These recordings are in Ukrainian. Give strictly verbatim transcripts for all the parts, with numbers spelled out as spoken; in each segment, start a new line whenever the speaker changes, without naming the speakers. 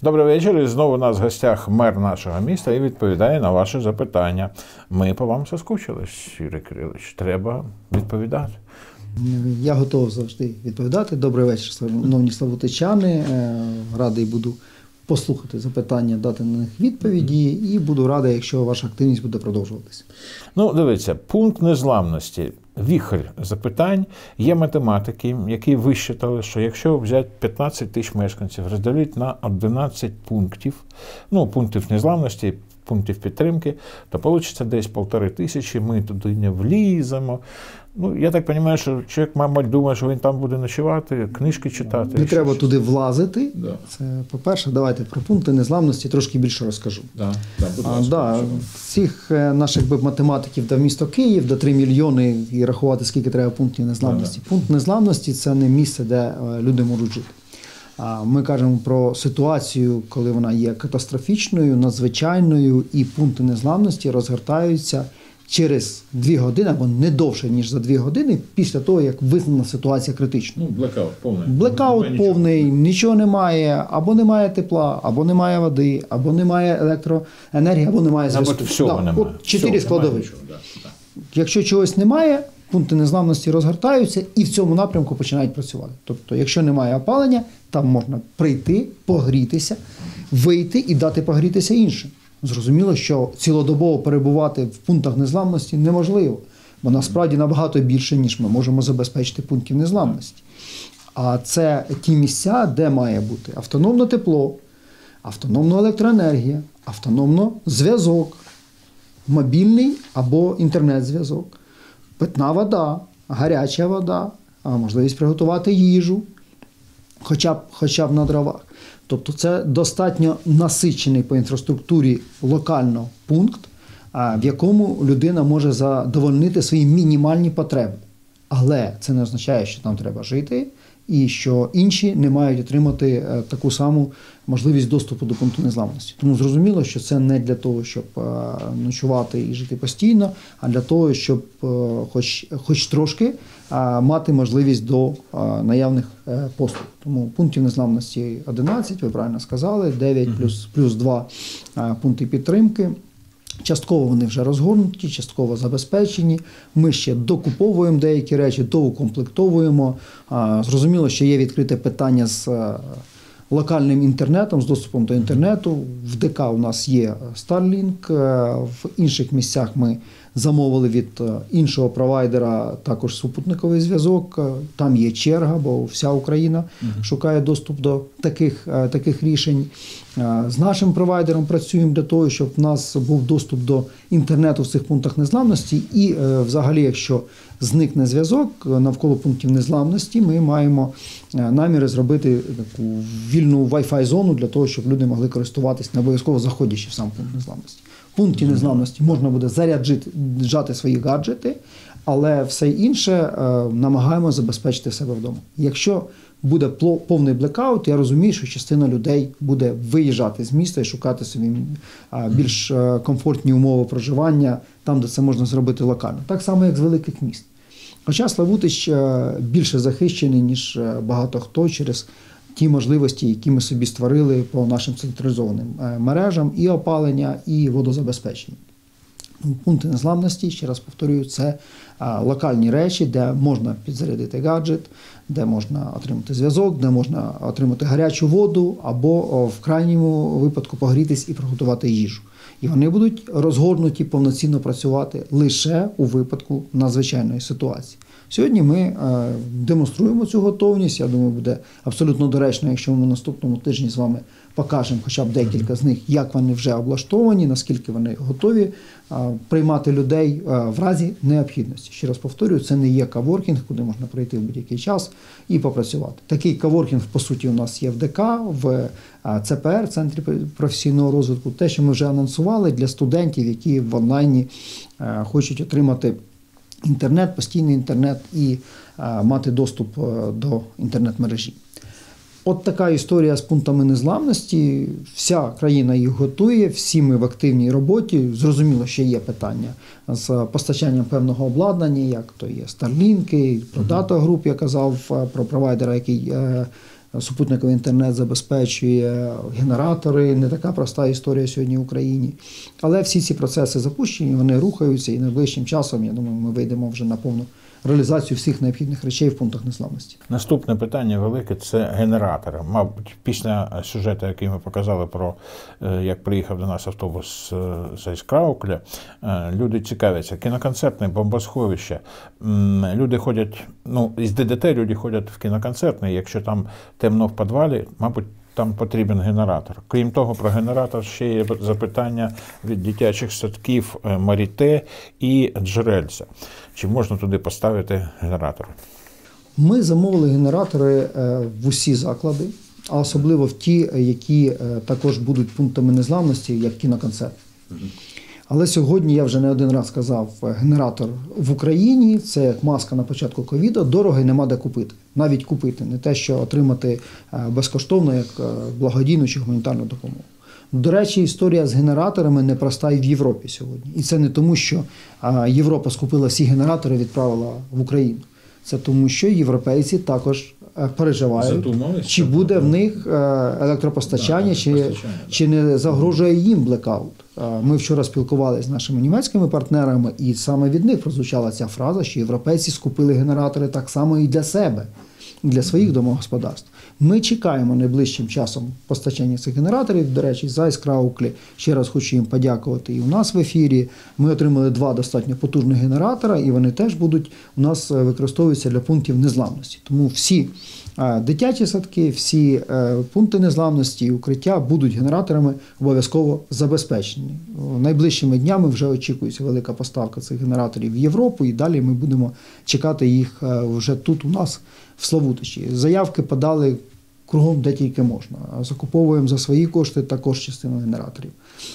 Добрий вечір. І знову у нас в гостях мер нашого міста і відповідає на ваші запитання. Ми по вам соскучились, Юрій Кирилович. Треба відповідати.
Я готовий завжди відповідати. Добрий вечір, шановні славутичани. Радий буду послухати запитання, дати на них відповіді, і буду радий, якщо ваша активність буде продовжуватися.
Ну, дивіться, пункт незламності. Віхоль запитань. Є математики, які висчитали, що якщо взяти п'ятнадцять тисяч мешканців, розділити на одинадцять пунктів, ну, пунктів незламності, пунктів підтримки, то вийде десь півтори тисячі, ми туди не вліземо. Ну, я так розумію, що чоловік, мабуть, думає, що він там буде ночувати, книжки читати.
Не треба туди влазити.
Да.
Це, по-перше, давайте про пункти незламності трошки більше розкажу.
Да, да, будь
а, да, всіх наших би математиків до місто Київ, до три мільйони і рахувати, скільки треба пунктів незламності. Да, да. Пункт незламності – це не місце, де люди можуть жити. Ми кажемо про ситуацію, коли вона є катастрофічною, надзвичайною, і пункти незламності розгортаються через дві години, або не довше, ніж за дві години, після того, як визнана ситуація критичною.
Ну, блекаут повний.
Блекаут немає повний, нічого. нічого немає, або немає тепла, або немає води, або немає електроенергії, або немає зв'язку.
Всього да, немає.
От чотири складові.
Да, да.
Якщо чогось немає, пункти незламності розгортаються і в цьому напрямку починають працювати. Тобто, якщо немає опалення, там можна прийти, погрітися, вийти і дати погрітися іншим. Зрозуміло, що цілодобово перебувати в пунктах незламності неможливо, бо насправді набагато більше, ніж ми можемо забезпечити пунктів незламності. А це ті місця, де має бути автономне тепло, автономна електроенергія, автономно зв'язок, мобільний або інтернет-зв'язок, питна вода, гаряча вода, можливість приготувати їжу, хоча б, хоча б на дровах. Тобто це достатньо насичений по інфраструктурі локально пункт, в якому людина може задовольнити свої мінімальні потреби. Але це не означає, що там треба жити, і що інші не мають отримати таку саму можливість доступу до пункту незламності. Тому зрозуміло, що це не для того, щоб ночувати і жити постійно, а для того, щоб хоч, хоч трошки мати можливість до наявних послуг. Тому пунктів незламності одинадцять, ви правильно сказали, дев'ять плюс, плюс два пункти підтримки. Частково вони вже розгорнуті, частково забезпечені. Ми ще докуповуємо деякі речі, доукомплектовуємо. Зрозуміло, що є відкрите питання з локальним інтернетом, з доступом до інтернету. В ДК у нас є Starlink, в інших місцях ми замовили від іншого провайдера також супутниковий зв'язок. Там є черга, бо вся Україна uh-huh. шукає доступ до таких, таких рішень. З нашим провайдером працюємо для того, щоб в нас був доступ до інтернету в цих пунктах незламності. І взагалі, якщо зникне зв'язок навколо пунктів незламності, ми маємо наміри зробити таку вільну Wi-Fi зону для того, щоб люди могли користуватись, не обов'язково заходячи в сам пункт незламності. В пункті незламності можна буде заряджати свої гаджети, але все інше е, намагаємося забезпечити себе вдома. Якщо буде повний блекаут, я розумію, що частина людей буде виїжджати з міста і шукати собі е, більш комфортні умови проживання там, де це можна зробити локально. Так само, як з великих міст. Хоча Славутич е, більше захищений, ніж багато хто через ті можливості, які ми собі створили по нашим централізованим мережам і опалення, і водозабезпечення. Пункти незламності, ще раз повторюю, це локальні речі, де можна підзарядити гаджет, де можна отримати зв'язок, де можна отримати гарячу воду або в крайньому випадку погрітись і приготувати їжу. І вони будуть розгорнуті, повноцінно працювати лише у випадку надзвичайної ситуації. Сьогодні ми е, демонструємо цю готовність. Я думаю, буде абсолютно доречно, якщо ми на наступному тижні з вами покажемо хоча б декілька з них, як вони вже облаштовані, наскільки вони готові е, приймати людей е, в разі необхідності. Ще раз повторюю, це не є каворкінг, куди можна прийти в будь-який час і попрацювати. Такий каворкінг, по суті, у нас є в ДК, в Це Пе Ер, Центрі професійного розвитку. Те, що ми вже анонсували для студентів, які в онлайні е, хочуть отримати інтернет, постійний інтернет і а, мати доступ а, до інтернет-мережі. От така історія з пунктами незламності. Вся країна їх готує, всі ми в активній роботі. Зрозуміло, що є питання з постачанням певного обладнання, як то є Starlink, про Data Group, я казав, про провайдера, який е, супутниковий інтернет забезпечує, генератори, не така проста історія сьогодні в Україні. Але всі ці процеси запущені, вони рухаються, і найближчим часом, я думаю, ми вийдемо вже на повну реалізацію всіх необхідних речей в пунктах незламності.
Наступне питання велике – це генератори. Мабуть, після сюжету, який ми показали про, як приїхав до нас автобус з Айскраукля, люди цікавляться. Кіноконцертне бомбосховище. Люди ходять, ну, із ДДТ люди ходять в кіноконцертне, якщо там темно в підвалі, мабуть, там потрібен генератор. Крім того, про генератор ще є запитання від дитячих садків Маріте і Джерельця. Чи можна туди поставити генератори?
Ми замовили генератори в усі заклади, а особливо в ті, які також будуть пунктами незламності, як кіноконцерт. Але сьогодні, я вже не один раз казав, генератор в Україні, це як маска на початку ковіду, дорого і нема де купити. Навіть купити, не те, що отримати безкоштовно, як благодійну чи гуманітарну допомогу. До речі, історія з генераторами непроста і в Європі сьогодні. І це не тому, що Європа скупила всі генератори і відправила в Україну. Це тому, що європейці також переживають, чи буде в них електропостачання, да, чи, чи не загрожує їм блекаут. Ми вчора спілкувалися з нашими німецькими партнерами, і саме від них прозвучала ця фраза, що європейці скупили генератори так само і для себе, і для своїх домогосподарств. Ми чекаємо найближчим часом постачання цих генераторів. До речі, за Айскрауклі ще раз хочу їм подякувати. І у нас в ефірі ми отримали два достатньо потужних генератора, і вони теж будуть у нас використовуватися для пунктів незламності. Тому всі дитячі садки, всі пункти незламності і укриття будуть генераторами обов'язково забезпечені. Найближчими днями вже очікується велика поставка цих генераторів в Європу, і далі ми будемо чекати їх вже тут у нас в Славутичі. Заявки подали кругом, де тільки можна. Закуповуємо за свої кошти також частину генераторів.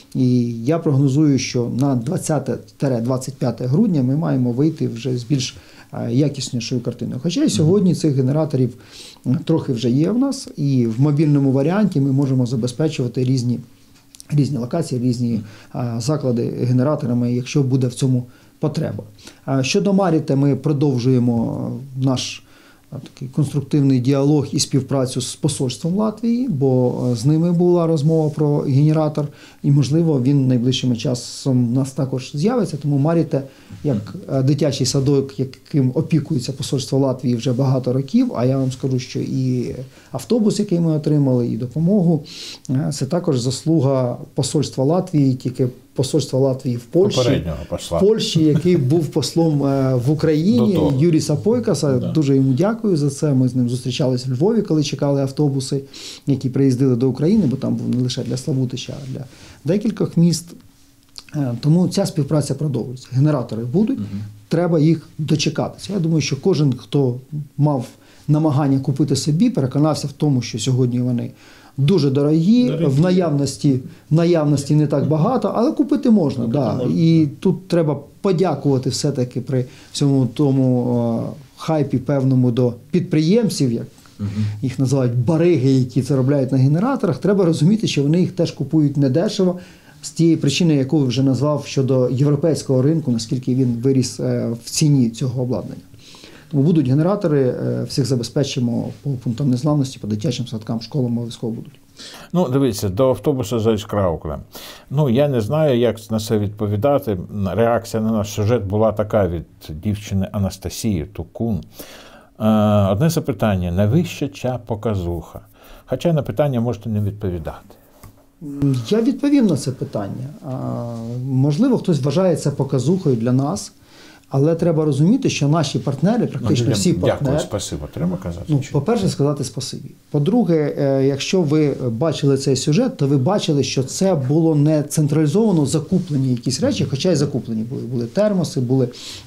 І я прогнозую, що на двадцяте-двадцять п'яте грудня ми маємо вийти вже з більш якіснішою картиною. Хоча і сьогодні цих генераторів трохи вже є в нас, і в мобільному варіанті ми можемо забезпечувати різні, різні локації, різні заклади генераторами, якщо буде в цьому потреба. Щодо Маріте, ми продовжуємо наш такий конструктивний діалог і співпрацю з посольством Латвії, бо з ними була розмова про генератор, і, можливо, він найближчим часом у нас також з'явиться. Тому Маріте, як дитячий садок, яким опікується посольство Латвії вже багато років, а я вам скажу, що і автобус, який ми отримали, і допомогу, це також заслуга посольства Латвії, тільки посольства Латвії в Польщі, в Польщі, який був послом в Україні, Юрій Сапойкаса. Да. Дуже йому дякую за це. Ми з ним зустрічалися в Львові, коли чекали автобуси, які приїздили до України, бо там був не лише для Славутича, а для декількох міст. Тому ця співпраця продовжується. Генератори будуть, угу. Треба їх дочекатися. Я думаю, що кожен, хто мав намагання купити собі, переконався в тому, що сьогодні вони дуже дорогі, дорогі. В наявності, в наявності не так багато, але купити можна. Купити да. можна. І тут треба подякувати все-таки при всьому тому о, хайпі певному до підприємців, як угу. їх називають бариги, які це робляють на генераторах. Треба розуміти, що вони їх теж купують недешево, з тієї причини, яку ви вже назвав щодо європейського ринку, наскільки він виріс в ціні цього обладнання. Тому будуть генератори, всіх забезпечимо по пунктам незламності, по дитячим садкам, школам обов'язково будуть.
Ну, дивіться, до автобуса з Айскраукля. Ну, я не знаю, як на це відповідати. Реакція на наш сюжет була така від дівчини Анастасії Тукун. Одне запитання. Навіщо ця показуха? Хоча на питання можете не відповідати.
Я відповім на це питання. Можливо, хтось вважає це показухою для нас, але треба розуміти, що наші партнери, практично ну, всі партнери...
Дякую, спасибо, треба казати.
Ну, по-перше, сказати спасибі. По-друге, якщо ви бачили цей сюжет, то ви бачили, що це було не централізовано закуплені якісь речі, хоча й закуплені були. Були термоси, були...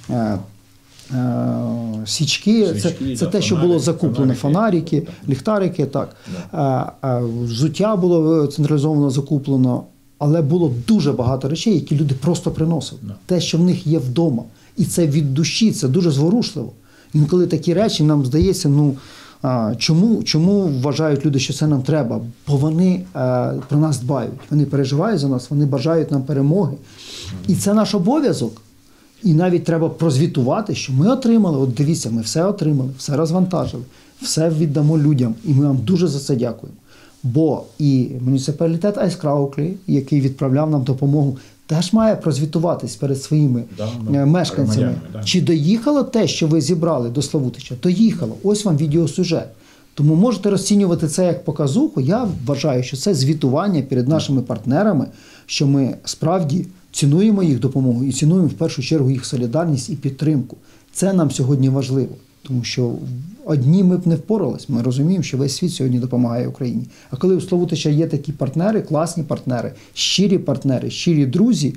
Січки, Свічки, це, це да, те, що фонарики, було закуплено, фонарики, фонарики ліхтарики, так. Да. Взуття було централізовано закуплено, але було дуже багато речей, які люди просто приносили. Да. Те, що в них є вдома. І це від душі, це дуже зворушливо. Інколи такі речі, нам здається, ну, чому, чому вважають люди, що це нам треба? Бо вони про нас дбають, вони переживають за нас, вони бажають нам перемоги. І це наш обов'язок. І навіть треба прозвітувати, що ми отримали, от дивіться, ми все отримали, все розвантажили, все віддамо людям. І ми вам дуже за це дякуємо. Бо і муніципалітет Айскрауклі, який відправляв нам допомогу, теж має прозвітуватись перед своїми да, мешканцями. Да. Чи доїхало те, що ви зібрали до Славутича? Доїхало. Ось вам відеосюжет. Тому можете розцінювати це як показуху. Я вважаю, що це звітування перед нашими партнерами, що ми справді цінуємо їх допомогу і цінуємо в першу чергу їх солідарність і підтримку. Це нам сьогодні важливо. Тому що одні ми б не впорались. Ми розуміємо, що весь світ сьогодні допомагає Україні. А коли у Славутича є такі партнери, класні партнери, щирі партнери, щирі друзі,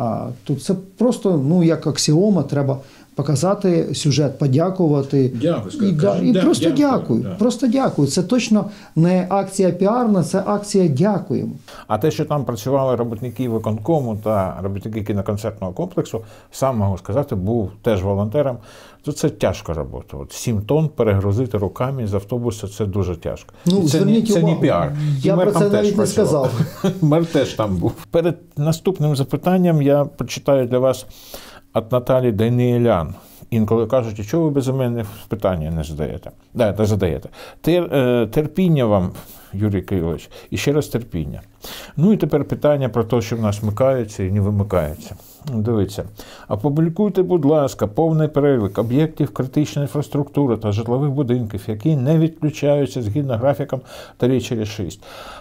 то це просто, ну, як аксіома, треба показати сюжет, подякувати.
Дякую,
і, да, і просто дякую. дякую. Да. Просто дякую. Це точно не акція піарна, це акція дякуємо.
А те, що там працювали робітники виконкому та робітники кіноконцертного комплексу, сам можу сказати, був теж волонтером, то це тяжка робота. От сім тонн перегрузити руками з автобуса – це дуже тяжко.
Ну,
це не, це не піар.
Я про це навіть не сказав.
Мер теж там був. Перед наступним запитанням я почитаю для вас від Наталі Даніелян. Інколи кажуть, що ви без мене питання не задаєте. Да, не задаєте. Тер, терпіння вам, Юрій Кирилович, і ще раз терпіння. Ну і тепер питання про те, що в нас вмикається і не вимикається. Дивіться. Опублікуйте, будь ласка, повний перелік об'єктів критичної інфраструктури та житлових будинків, які не відключаються згідно графікам три через шість.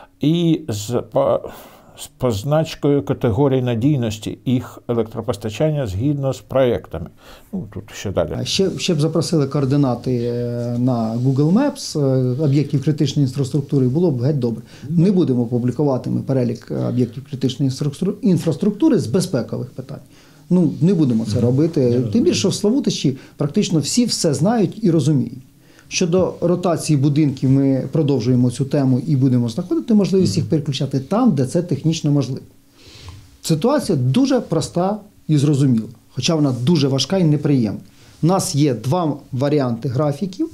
І з з позначкою категорії надійності їх електропостачання згідно з проєктами. Ну, тут ще далі.
Ще, ще б запросили координати на Google Maps об'єктів критичної інфраструктури, було б геть добре. Не будемо публікувати ми перелік об'єктів критичної інфраструктури з безпекових питань. Ну, не будемо це робити. Тим більше, що в Славутичі практично всі все знають і розуміють. Щодо ротації будинків, ми продовжуємо цю тему і будемо знаходити можливість їх переключати там, де це технічно можливо. Ситуація дуже проста і зрозуміла, хоча вона дуже важка і неприємна. У нас є два варіанти графіків,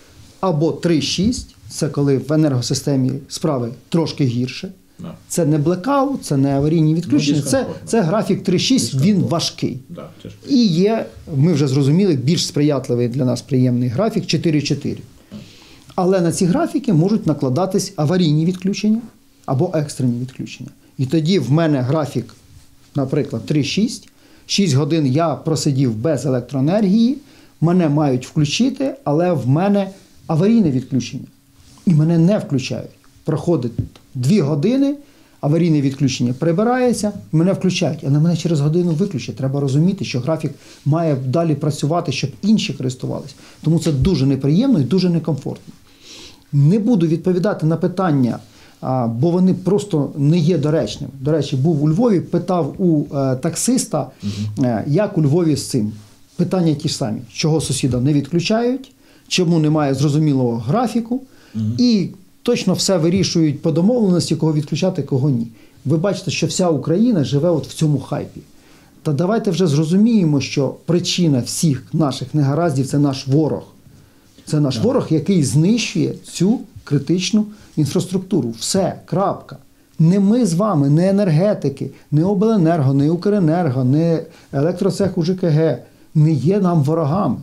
або три шість, це коли в енергосистемі справи трошки гірше. Це не блекаут, це не аварійні відключення, це, це графік три шість, він важкий. І є, ми вже зрозуміли, більш сприятливий для нас приємний графік чотири чотири. Але на ці графіки можуть накладатись аварійні відключення або екстрені відключення. І тоді в мене графік, наприклад, три шість, шість годин я просидів без електроенергії, мене мають включити, але в мене аварійне відключення. І мене не включають. Проходить дві години, аварійне відключення прибирається, мене включають, але мене через годину виключать. Треба розуміти, що графік має далі працювати, щоб інші користувалися. Тому це дуже неприємно і дуже некомфортно. Не буду відповідати на питання, бо вони просто не є доречними. До речі, був у Львові, питав у таксиста, як у Львові з цим. Питання ті ж самі. Чого сусіда не відключають, чому немає зрозумілого графіку, і точно все вирішують по домовленості, кого відключати, кого ні. Ви бачите, що вся Україна живе от в цьому хайпі. Та давайте вже зрозуміємо, що причина всіх наших негараздів – це наш ворог. Це наш ворог, який знищує цю критичну інфраструктуру. Все, крапка. Не ми з вами, не енергетики, не обленерго, не Укренерго, не електроцех у ЖКГ не є нам ворогами.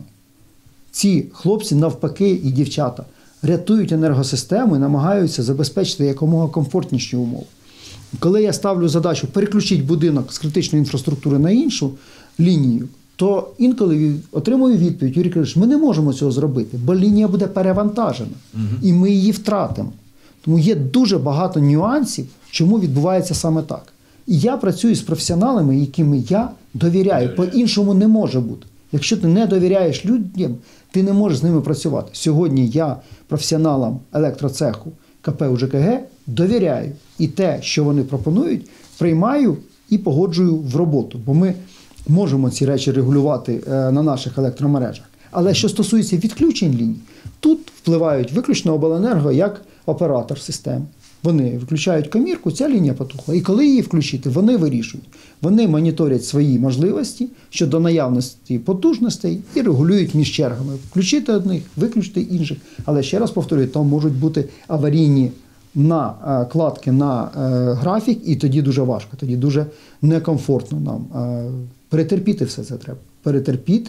Ці хлопці навпаки і дівчата рятують енергосистему і намагаються забезпечити якомога комфортніші умови. Коли я ставлю задачу переключити будинок з критичної інфраструктури на іншу лінію, то інколи отримую відповідь: Юрій Кирилович, ми не можемо цього зробити, бо лінія буде перевантажена, угу. і ми її втратимо. Тому є дуже багато нюансів, чому відбувається саме так. І я працюю з професіоналами, якими я довіряю, по-іншому не може бути. Якщо ти не довіряєш людям, ти не можеш з ними працювати. Сьогодні я професіоналам електроцеху КП УЖКГ довіряю. І те, що вони пропонують, приймаю і погоджую в роботу. Бо ми можемо ці речі регулювати на наших електромережах. Але що стосується відключень ліній, тут впливають виключно обленерго як оператор системи. Вони включають комірку, ця лінія потухла. І коли її включити, вони вирішують. Вони моніторять свої можливості щодо наявності потужностей і регулюють між чергами. Включити одних, виключити інших. Але ще раз повторюю, там можуть бути аварійні накладки на графік, і тоді дуже важко, тоді дуже некомфортно нам. Перетерпіти все це треба. Перетерпіти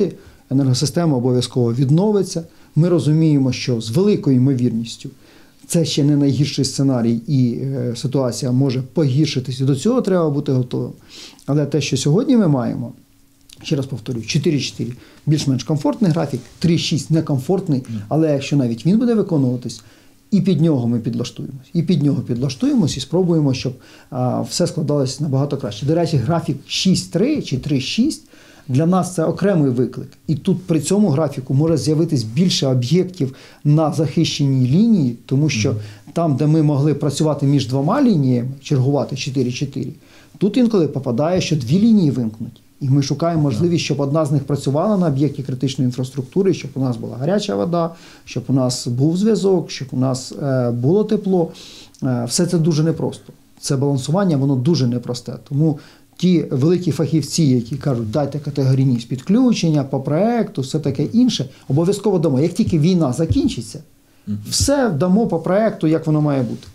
енергосистема обов'язково відновиться. Ми розуміємо, що з великою ймовірністю це ще не найгірший сценарій, і е, ситуація може погіршитись. І до цього треба бути готовим. Але те, що сьогодні ми маємо, ще раз повторюю, чотири чотири більш-менш комфортний графік, три шість некомфортний, але якщо навіть він буде виконуватись, і під нього ми підлаштуємось, і під нього підлаштуємось, і спробуємо, щоб а, все складалося набагато краще. До речі, графік шість три чи три шість для нас це окремий виклик. І тут при цьому графіку може з'явитись більше об'єктів на захищеній лінії, тому що mm. там, де ми могли працювати між двома лініями, чергувати чотири чотири, тут інколи попадає, що дві лінії вимкнуть. І ми шукаємо можливість, щоб одна з них працювала на об'єкті критичної інфраструктури, щоб у нас була гаряча вода, щоб у нас був зв'язок, щоб у нас е, було тепло. Е, все це дуже непросто. Це балансування, воно дуже непросте. Тому ті великі фахівці, які кажуть, дайте категорійність підключення по проекту, все таке інше, обов'язково дамо. Як тільки війна закінчиться, все дамо по проекту, як воно має бути.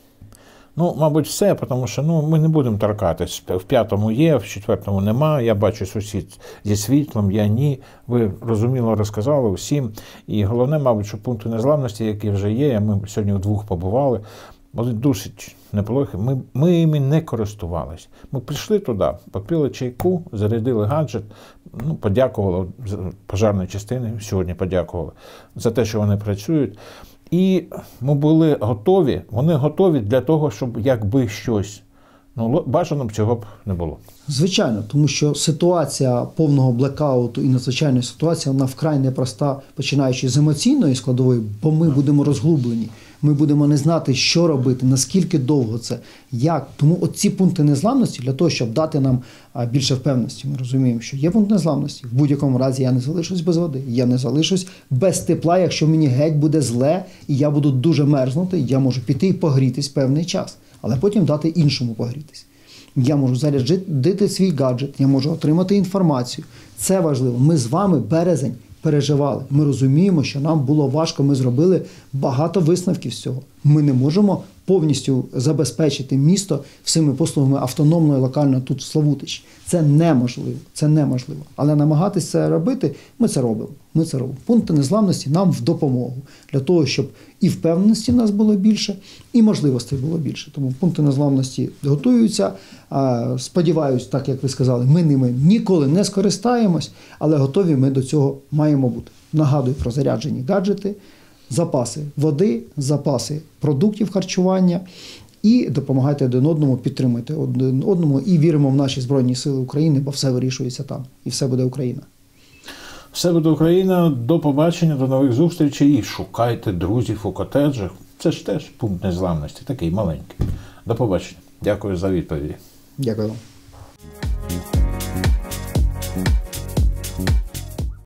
Ну, мабуть, все, тому що ну, ми не будемо торкатись. В п'ятому є, в четвертому нема. Я бачу сусід зі світлом, я ні. Ви розуміло розказали всім. І головне, мабуть, що пункти незламності, які вже є, ми сьогодні вдвох побували, вони досить неплохі. Ми, ми іми не користувалися. Ми прийшли туди, попили чайку, зарядили гаджет, ну, подякували пожежної частини, сьогодні подякували за те, що вони працюють. І ми були готові, вони готові для того, щоб якби щось, ну, бажано б цього б не було.
Звичайно, тому що ситуація повного блекауту і надзвичайної ситуації, вона вкрай непроста, починаючи з емоційної складової, бо ми будемо розглублені. Ми будемо не знати, що робити, наскільки довго це, як. Тому оці пункти незламності, для того, щоб дати нам більше впевненості, ми розуміємо, що є пункт незламності. В будь-якому разі я не залишусь без води, я не залишусь без тепла, якщо мені геть буде зле, і я буду дуже мерзнути, я можу піти і погрітись певний час, але потім дати іншому погрітись. Я можу зарядити свій гаджет, я можу отримати інформацію. Це важливо. Ми з вами березень переживали. Ми розуміємо, що нам було важко, ми зробили багато висновків з цього. Ми не можемо повністю забезпечити місто всіми послугами автономно і локально тут в Славутичі. Це неможливо, це неможливо. Але намагатися це робити, ми це робимо. Ми це робимо. Пункти незламності нам в допомогу. Для того, щоб і впевненості в нас було більше, і можливостей було більше. Тому пункти незламності готуються. Сподіваюсь, так як ви сказали, ми ними ніколи не скористаємось, але готові ми до цього маємо бути. Нагадую про заряджені гаджети, запаси води, запаси продуктів харчування і допомагайте один одному, підтримуйте один одному і віримо в наші Збройні Сили України, бо все вирішується там. І все буде Україна.
Все буде Україна. До побачення, до нових зустрічей. І шукайте друзів у котеджах. Це ж теж пункт незламності, такий маленький. До побачення. Дякую за відповіді.
Дякую вам.